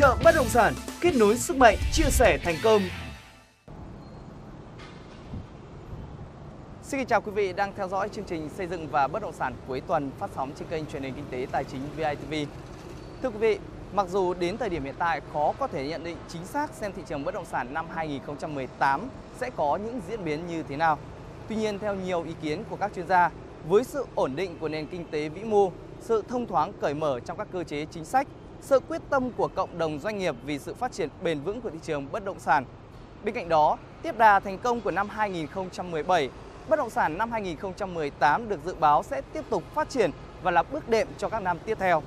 chợ bất động sản, kết nối sức mạnh, chia sẻ thành công. Xin chào quý vị đang theo dõi chương trình xây dựng và bất động sản cuối tuần phát sóng trên kênh truyền hình kinh tế tài chính VITV. Thưa quý vị, mặc dù đến thời điểm hiện tại khó có thể nhận định chính xác xem thị trường bất động sản năm 2018 sẽ có những diễn biến như thế nào. Tuy nhiên, theo nhiều ý kiến của các chuyên gia, với sự ổn định của nền kinh tế vĩ mô, sự thông thoáng cởi mở trong các cơ chế chính sách, sự quyết tâm của cộng đồng doanh nghiệp vì sự phát triển bền vững của thị trường bất động sản. Bên cạnh đó, tiếp đà thành công của năm 2017, bất động sản năm 2018 được dự báo sẽ tiếp tục phát triển và là bước đệm cho các năm tiếp theo.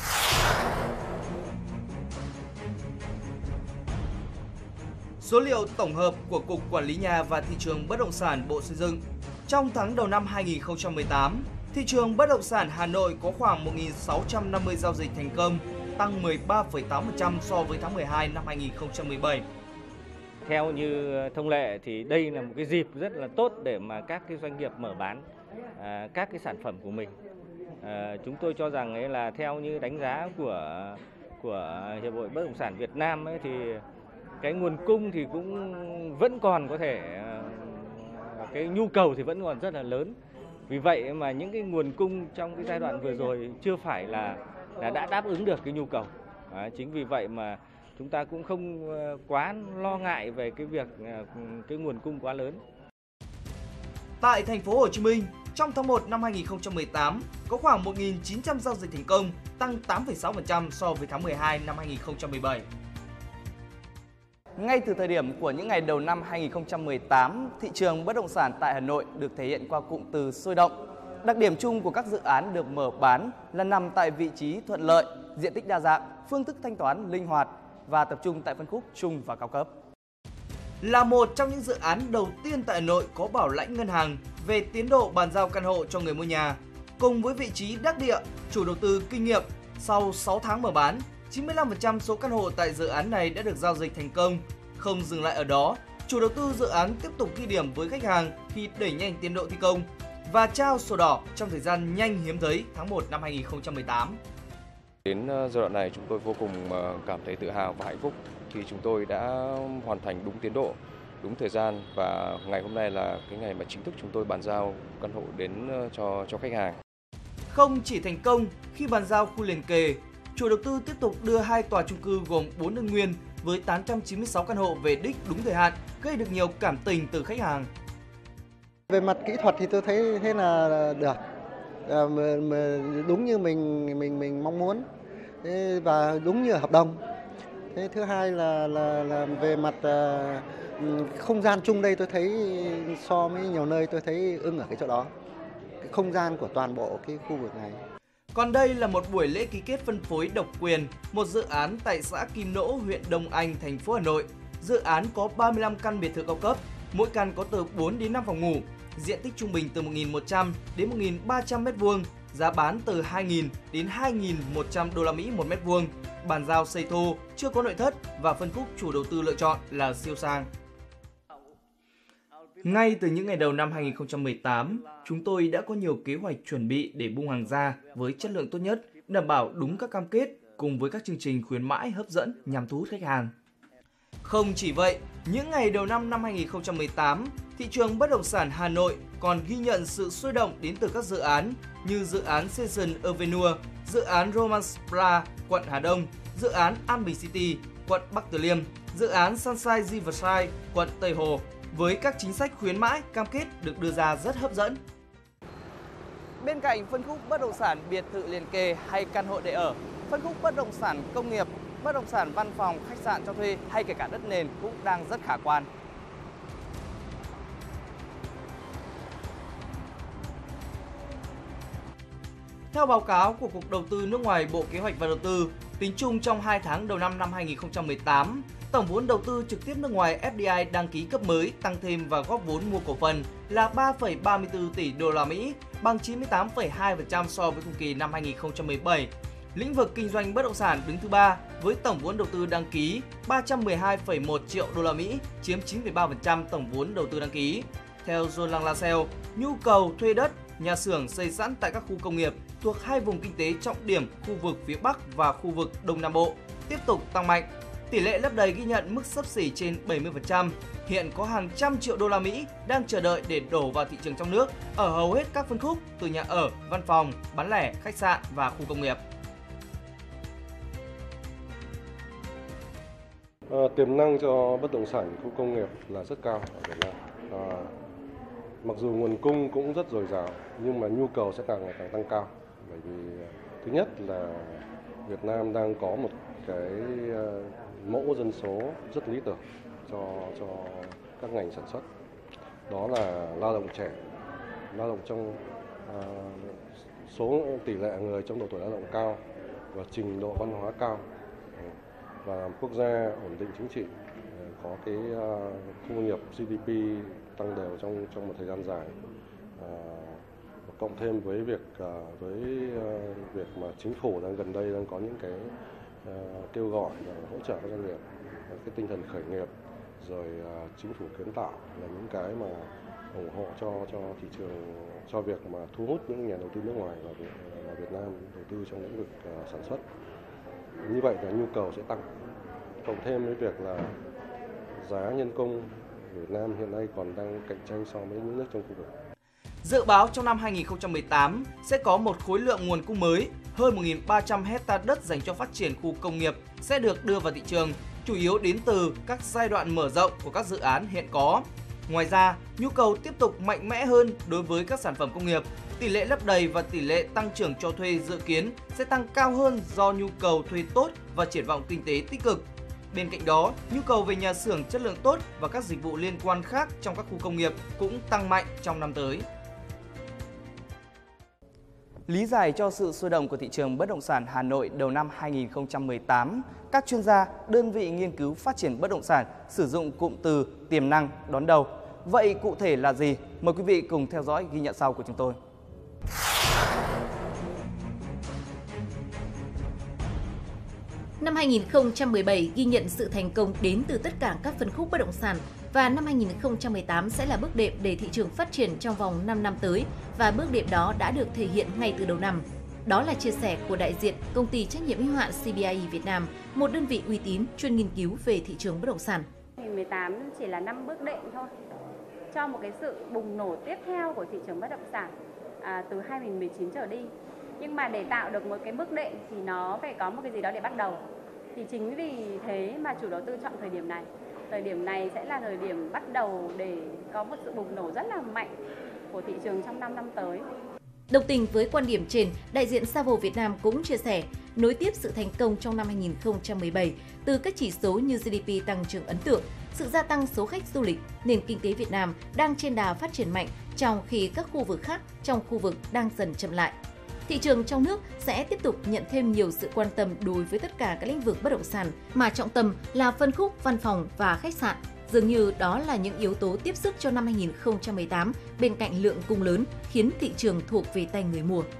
Số liệu tổng hợp của Cục Quản lý Nhà và Thị trường Bất động sản Bộ Xây dựng. Trong tháng đầu năm 2018, thị trường bất động sản Hà Nội có khoảng 1.650 giao dịch thành công, tăng 13,8% so với tháng 12 năm 2017. Theo như thông lệ thì đây là một cái dịp rất là tốt để mà các cái doanh nghiệp mở bán các cái sản phẩm của mình. Chúng tôi cho rằng ấy là theo như đánh giá của Hiệp hội Bất động sản Việt Nam ấy, thì cái nguồn cung thì cũng vẫn còn có thể, cái nhu cầu thì vẫn còn rất là lớn. Vì vậy mà những cái nguồn cung trong cái giai đoạn vừa rồi chưa phải là đã đáp ứng được cái nhu cầu. Chính vì vậy mà chúng ta cũng không quá lo ngại về cái việc cái nguồn cung quá lớn. Tại thành phố Hồ Chí Minh, trong tháng 1 năm 2018 có khoảng 1.900 giao dịch thành công, tăng 8,6% so với tháng 12 năm 2017. Ngay từ thời điểm của những ngày đầu năm 2018, thị trường bất động sản tại Hà Nội được thể hiện qua cụm từ sôi động. Đặc điểm chung của các dự án được mở bán là nằm tại vị trí thuận lợi, diện tích đa dạng, phương thức thanh toán linh hoạt và tập trung tại phân khúc trung và cao cấp. Là một trong những dự án đầu tiên tại Hà Nội có bảo lãnh ngân hàng về tiến độ bàn giao căn hộ cho người mua nhà, cùng với vị trí đắc địa, chủ đầu tư kinh nghiệm, sau 6 tháng mở bán, 95% số căn hộ tại dự án này đã được giao dịch thành công. Không dừng lại ở đó, chủ đầu tư dự án tiếp tục ghi điểm với khách hàng khi đẩy nhanh tiến độ thi công và trao sổ đỏ trong thời gian nhanh hiếm thấy tháng 1 năm 2018. Đến giai đoạn này chúng tôi vô cùng cảm thấy tự hào và hạnh phúc khi chúng tôi đã hoàn thành đúng tiến độ, đúng thời gian và ngày hôm nay là cái ngày mà chính thức chúng tôi bàn giao căn hộ đến cho khách hàng. Không chỉ thành công khi bàn giao khu liền kề, chủ đầu tư tiếp tục đưa 2 tòa chung cư gồm 4 đơn nguyên với 896 căn hộ về đích đúng thời hạn, gây được nhiều cảm tình từ khách hàng. Về mặt kỹ thuật thì tôi thấy thế là được, đúng như mình mong muốn và đúng như hợp đồng. Thế thứ hai là về mặt không gian chung đây tôi thấy so với nhiều nơi tôi thấy ưng ở cái chỗ đó, cái không gian của toàn bộ cái khu vực này. Còn đây là một buổi lễ ký kết phân phối độc quyền, một dự án tại xã Kim Nỗ, huyện Đông Anh, thành phố Hà Nội. Dự án có 35 căn biệt thự cao cấp, mỗi căn có từ 4 đến 5 phòng ngủ, diện tích trung bình từ 1.100 đến 1.300 m2, giá bán từ 2.000 đến 2.100 đô la Mỹ một mét vuông. Bàn giao xây thô, chưa có nội thất và phân khúc chủ đầu tư lựa chọn là siêu sang. Ngay từ những ngày đầu năm 2018, chúng tôi đã có nhiều kế hoạch chuẩn bị để bung hàng ra với chất lượng tốt nhất, đảm bảo đúng các cam kết cùng với các chương trình khuyến mãi hấp dẫn nhằm thu hút khách hàng. Không chỉ vậy, những ngày đầu năm 2018, thị trường bất động sản Hà Nội còn ghi nhận sự sôi động đến từ các dự án như dự án Season Avenue, dự án Romance Plaza, quận Hà Đông, dự án Ambi City, quận Bắc Từ Liêm, dự án Sunshine Riverside, quận Tây Hồ, với các chính sách khuyến mãi cam kết được đưa ra rất hấp dẫn. Bên cạnh phân khúc bất động sản biệt thự liền kề hay căn hộ để ở, phân khúc bất động sản công nghiệp, bất động sản văn phòng, khách sạn cho thuê hay kể cả đất nền cũng đang rất khả quan. Theo báo cáo của Cục Đầu tư nước ngoài Bộ Kế hoạch và Đầu tư, tính chung trong 2 tháng đầu năm 2018, tổng vốn đầu tư trực tiếp nước ngoài FDI đăng ký cấp mới tăng thêm và góp vốn mua cổ phần là 3,34 tỷ đô la Mỹ, bằng 98,2% so với cùng kỳ năm 2017. Lĩnh vực kinh doanh bất động sản đứng thứ 3 với tổng vốn đầu tư đăng ký 312,1 triệu đô la Mỹ, chiếm 9,3% tổng vốn đầu tư đăng ký. Theo Roland Lassell, nhu cầu thuê đất, nhà xưởng xây sẵn tại các khu công nghiệp thuộc hai vùng kinh tế trọng điểm khu vực phía Bắc và khu vực Đông Nam Bộ tiếp tục tăng mạnh. Tỷ lệ lấp đầy ghi nhận mức xấp xỉ trên 70%. Hiện có hàng trăm triệu đô la Mỹ đang chờ đợi để đổ vào thị trường trong nước ở hầu hết các phân khúc từ nhà ở, văn phòng, bán lẻ, khách sạn và khu công nghiệp. Tiềm năng cho bất động sản khu công nghiệp là rất cao ở Việt Nam. Mặc dù nguồn cung cũng rất dồi dào nhưng mà nhu cầu sẽ càng ngày càng tăng cao. Bởi vì thứ nhất là Việt Nam đang có một cái mẫu dân số rất lý tưởng cho các ngành sản xuất. Đó là lao động trẻ, lao động trong số tỷ lệ người trong độ tuổi lao động cao và trình độ văn hóa cao, và quốc gia ổn định chính trị, có cái khu công nghiệp GDP tăng đều trong một thời gian dài, cộng thêm với việc mà chính phủ gần đây đang có những cái kêu gọi hỗ trợ các doanh nghiệp, cái tinh thần khởi nghiệp, rồi chính phủ kiến tạo là những cái mà ủng hộ cho thị trường, cho việc mà thu hút những nhà đầu tư nước ngoài vào Việt Nam đầu tư trong lĩnh vực sản xuất. Như vậy là nhu cầu sẽ tăng, cộng thêm với việc là giá nhân công Việt Nam hiện nay còn đang cạnh tranh so với những nước trong khu vực. Dự báo trong năm 2018 sẽ có một khối lượng nguồn cung mới, hơn 1.300 hectare đất dành cho phát triển khu công nghiệp sẽ được đưa vào thị trường, chủ yếu đến từ các giai đoạn mở rộng của các dự án hiện có. Ngoài ra, nhu cầu tiếp tục mạnh mẽ hơn đối với các sản phẩm công nghiệp. Tỷ lệ lấp đầy và tỷ lệ tăng trưởng cho thuê dự kiến sẽ tăng cao hơn do nhu cầu thuê tốt và triển vọng kinh tế tích cực. Bên cạnh đó, nhu cầu về nhà xưởng chất lượng tốt và các dịch vụ liên quan khác trong các khu công nghiệp cũng tăng mạnh trong năm tới. Lý giải cho sự sôi động của thị trường bất động sản Hà Nội đầu năm 2018, các chuyên gia, đơn vị nghiên cứu phát triển bất động sản sử dụng cụm từ tiềm năng đón đầu. Vậy cụ thể là gì? Mời quý vị cùng theo dõi ghi nhận sau của chúng tôi. Năm 2017 ghi nhận sự thành công đến từ tất cả các phân khúc bất động sản và năm 2018 sẽ là bước đệm để thị trường phát triển trong vòng 5 năm tới và bước đệm đó đã được thể hiện ngay từ đầu năm. Đó là chia sẻ của đại diện công ty trách nhiệm hữu hạn CBRE Việt Nam, một đơn vị uy tín chuyên nghiên cứu về thị trường bất động sản. 2018 chỉ là năm bước đệm thôi cho một cái sự bùng nổ tiếp theo của thị trường bất động sản từ 2019 trở đi. Nhưng mà để tạo được một cái bước đệm thì nó phải có một cái gì đó để bắt đầu. Thì chính vì thế mà chủ đầu tư chọn thời điểm này. Thời điểm này sẽ là thời điểm bắt đầu để có một sự bùng nổ rất là mạnh của thị trường trong 5 năm tới. Đồng tình với quan điểm trên, đại diện Savills Việt Nam cũng chia sẻ, nối tiếp sự thành công trong năm 2017 từ các chỉ số như GDP tăng trưởng ấn tượng, sự gia tăng số khách du lịch, nền kinh tế Việt Nam đang trên đà phát triển mạnh trong khi các khu vực khác trong khu vực đang dần chậm lại. Thị trường trong nước sẽ tiếp tục nhận thêm nhiều sự quan tâm đối với tất cả các lĩnh vực bất động sản, mà trọng tâm là phân khúc văn phòng và khách sạn. Dường như đó là những yếu tố tiếp sức cho năm 2018 bên cạnh lượng cung lớn khiến thị trường thuộc về tay người mua.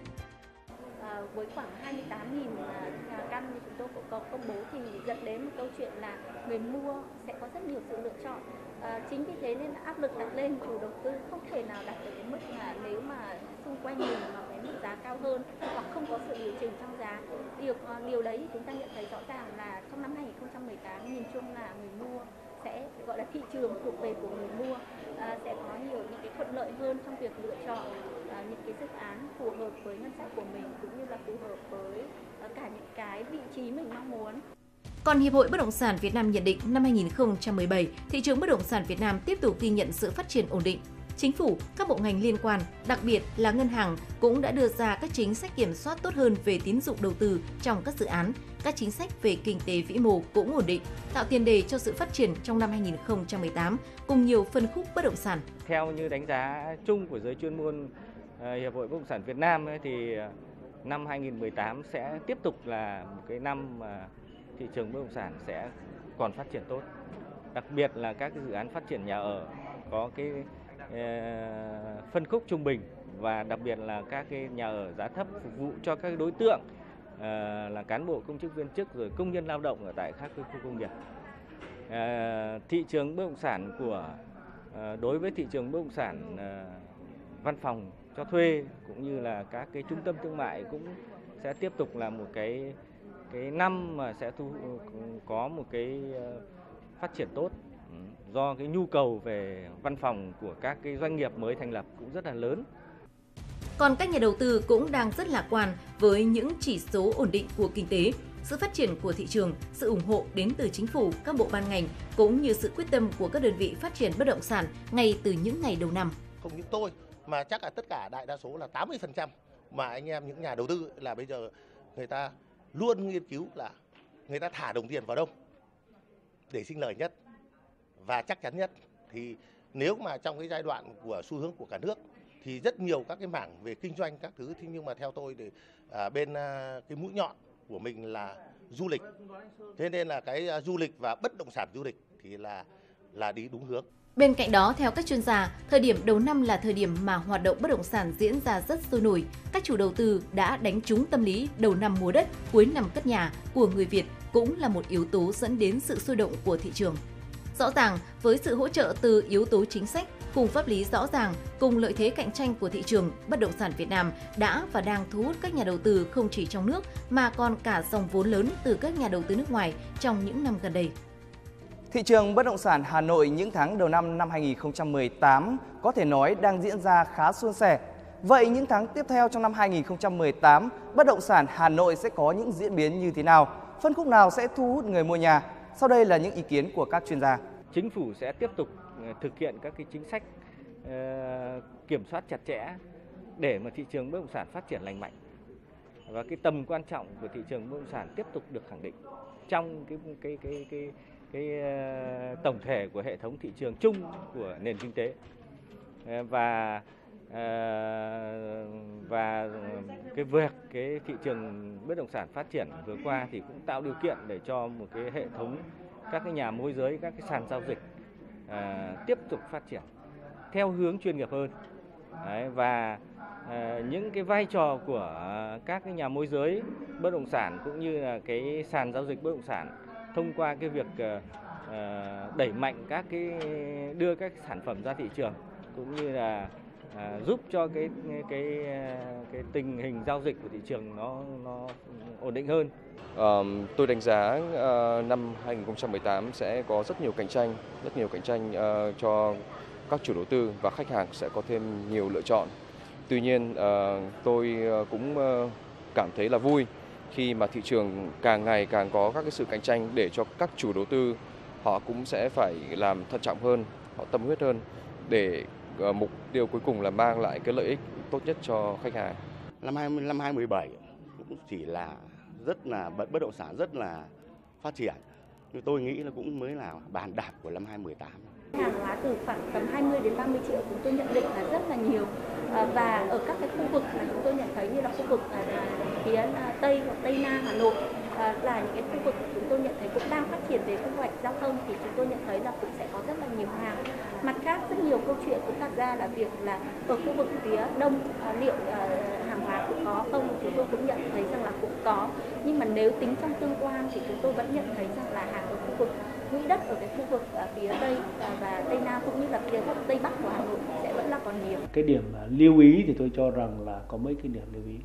Với khoảng 28.000 căn như chúng tôi cũng có công bố thì dẫn đến một câu chuyện là người mua sẽ có rất nhiều sự lựa chọn. Chính vì thế nên áp lực đặt lên chủ đầu tư không thể nào đạt được cái mức mà nếu mà xung quanh mình mà cái mức giá cao hơn hoặc không có sự điều chỉnh trong giá. Điều đấy thì chúng ta nhận thấy rõ ràng là trong năm 2018 nhìn chung là người mua sẽ gọi là thị trường thuộc về của người mua sẽ có nhiều những cái thuận lợi hơn trong việc lựa chọn những cái dự án phù hợp với ngân sách của mình cũng như là phù hợp với cả những cái vị trí mình mong muốn. Còn Hiệp hội Bất động sản Việt Nam nhận định năm 2017, thị trường bất động sản Việt Nam tiếp tục ghi nhận sự phát triển ổn định. Chính phủ, các bộ ngành liên quan, đặc biệt là ngân hàng cũng đã đưa ra các chính sách kiểm soát tốt hơn về tín dụng đầu tư trong các dự án. Các chính sách về kinh tế vĩ mô cũng ổn định, tạo tiền đề cho sự phát triển trong năm 2018 cùng nhiều phân khúc bất động sản. Theo như đánh giá chung của giới chuyên môn Hiệp hội Bất động sản Việt Nam thì năm 2018 sẽ tiếp tục là một cái năm mà thị trường bất động sản sẽ còn phát triển tốt. Đặc biệt là các cái dự án phát triển nhà ở có cái phân khúc trung bình và đặc biệt là các cái nhà ở giá thấp phục vụ cho các đối tượng là cán bộ công chức viên chức rồi công nhân lao động ở tại các khu công nghiệp. Thị trường bất động sản đối với thị trường bất động sản văn phòng cho thuê cũng như là các cái trung tâm thương mại cũng sẽ tiếp tục là một cái cái năm mà sẽ có một cái phát triển tốt, do cái nhu cầu về văn phòng của các cái doanh nghiệp mới thành lập cũng rất là lớn. Còn các nhà đầu tư cũng đang rất lạc quan với những chỉ số ổn định của kinh tế, sự phát triển của thị trường, sự ủng hộ đến từ chính phủ, các bộ ban ngành cũng như sự quyết tâm của các đơn vị phát triển bất động sản ngay từ những ngày đầu năm. Không những tôi mà chắc là tất cả đại đa số là 80% mà anh em những nhà đầu tư là bây giờ người ta luôn nghiên cứu là người ta thả đồng tiền vào đâu để sinh lời nhất và chắc chắn nhất. Thì nếu mà trong cái giai đoạn của xu hướng của cả nước thì rất nhiều các cái mảng về kinh doanh các thứ, thế nhưng mà theo tôi thì bên cái mũi nhọn của mình là du lịch, thế nên là cái du lịch và bất động sản du lịch thì là đi đúng hướng. Bên cạnh đó, theo các chuyên gia, thời điểm đầu năm là thời điểm mà hoạt động bất động sản diễn ra rất sôi nổi. Các chủ đầu tư đã đánh trúng tâm lý đầu năm mua đất, cuối năm cất nhà của người Việt cũng là một yếu tố dẫn đến sự sôi động của thị trường. Rõ ràng, với sự hỗ trợ từ yếu tố chính sách, khung pháp lý rõ ràng, cùng lợi thế cạnh tranh của thị trường, bất động sản Việt Nam đã và đang thu hút các nhà đầu tư không chỉ trong nước mà còn cả dòng vốn lớn từ các nhà đầu tư nước ngoài trong những năm gần đây. Thị trường bất động sản Hà Nội những tháng đầu năm 2018 có thể nói đang diễn ra khá suôn sẻ. Vậy những tháng tiếp theo trong năm 2018, bất động sản Hà Nội sẽ có những diễn biến như thế nào? Phân khúc nào sẽ thu hút người mua nhà? Sau đây là những ý kiến của các chuyên gia. Chính phủ sẽ tiếp tục thực hiện các cái chính sách kiểm soát chặt chẽ để mà thị trường bất động sản phát triển lành mạnh. Và cái tầm quan trọng của thị trường bất động sản tiếp tục được khẳng định trong cái tổng thể của hệ thống thị trường chung của nền kinh tế. Và cái thị trường bất động sản phát triển vừa qua thì cũng tạo điều kiện để cho một cái hệ thống các cái nhà môi giới, các cái sàn giao dịch tiếp tục phát triển theo hướng chuyên nghiệp hơn. Và những cái vai trò của các cái nhà môi giới bất động sản cũng như là cái sàn giao dịch bất động sản thông qua cái việc đẩy mạnh đưa các sản phẩm ra thị trường cũng như là giúp cho cái tình hình giao dịch của thị trường nó ổn định hơn. Tôi đánh giá năm 2018 sẽ có rất nhiều cạnh tranh cho các chủ đầu tư và khách hàng sẽ có thêm nhiều lựa chọn. Tuy nhiên tôi cũng cảm thấy là vui khi mà thị trường càng ngày càng có các cái sự cạnh tranh để cho các chủ đầu tư họ cũng sẽ phải làm thận trọng hơn, họ tâm huyết hơn để mục tiêu cuối cùng là mang lại cái lợi ích tốt nhất cho khách hàng. Năm 2017 cũng chỉ là bất động sản rất là phát triển, nhưng tôi nghĩ là cũng mới là bàn đạp của năm 2018. Hàng hóa từ khoảng tầm 20 đến 30 triệu chúng tôi nhận định là rất là nhiều, và ở các cái khu vực mà chúng tôi nhận thấy như là khu vực phía Tây hoặc Tây Nam Hà Nội là những cái khu vực chúng tôi nhận thấy cũng đang phát triển về quy hoạch giao thông, thì chúng tôi nhận thấy là cũng sẽ có rất là nhiều hàng. Mặt khác, rất nhiều câu chuyện cũng đặt ra là việc là ở khu vực phía Đông liệu hàng hóa cũng có không, chúng tôi cũng nhận thấy rằng là cũng có, nhưng mà nếu tính trong tương quan thì chúng tôi vẫn nhận thấy rằng là hàng ở khu vực quỹ đất ở cái khu vực phía Tây và Tây Nam cũng như là phía Tây Bắc của Hà Nội sẽ vẫn là còn nhiều. Cái điểm lưu ý thì tôi cho rằng là có mấy cái điểm lưu ý.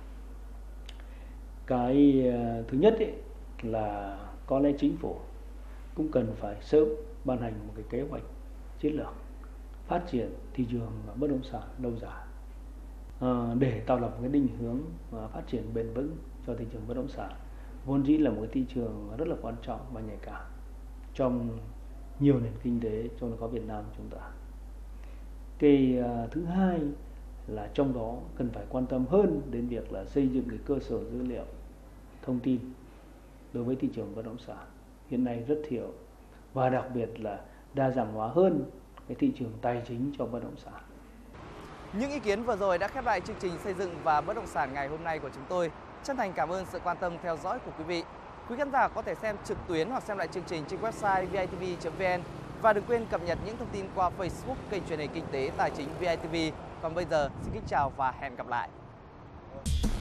Cái thứ nhất ấy, là có lẽ chính phủ cũng cần phải sớm ban hành một cái kế hoạch chiến lược phát triển thị trường bất động sản lâu dài để tạo lập một cái định hướng phát triển bền vững cho thị trường bất động sản, vốn dĩ là một cái thị trường rất là quan trọng và nhạy cảm trong nhiều nền kinh tế, trong đó có Việt Nam chúng ta. Cái thứ hai là trong đó cần phải quan tâm hơn đến việc là xây dựng cái cơ sở dữ liệu thông tin đối với thị trường bất động sản hiện nay rất thiếu, và đặc biệt là đa dạng hóa hơn cái thị trường tài chính cho bất động sản. Những ý kiến vừa rồi đã khép lại chương trình xây dựng và bất động sản ngày hôm nay của chúng tôi. Chân thành cảm ơn sự quan tâm theo dõi của quý vị. Quý khán giả có thể xem trực tuyến hoặc xem lại chương trình trên website vitv.vn và đừng quên cập nhật những thông tin qua Facebook kênh truyền hình kinh tế tài chính VITV. Còn bây giờ xin kính chào và hẹn gặp lại.